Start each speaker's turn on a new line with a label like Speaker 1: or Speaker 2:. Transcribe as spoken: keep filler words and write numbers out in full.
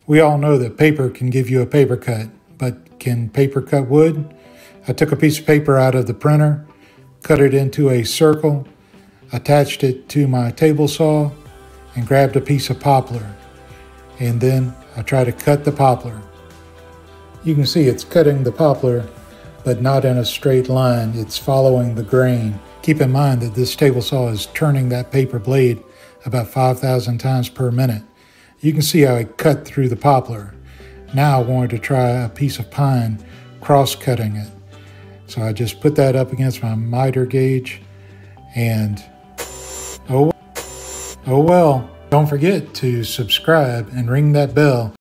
Speaker 1: We all know that paper can give you a paper cut, but can paper cut wood? I took a piece of paper out of the printer, cut it into a circle, attached it to my table saw, and grabbed a piece of poplar. And then I try to cut the poplar. You can see it's cutting the poplar, but not in a straight line. It's following the grain. Keep in mind that this table saw is turning that paper blade about five thousand times per minute. You can see how it cut through the poplar. Now I wanted to try a piece of pine, cross-cutting it. So I just put that up against my miter gauge, and oh, oh well. Don't forget to subscribe and ring that bell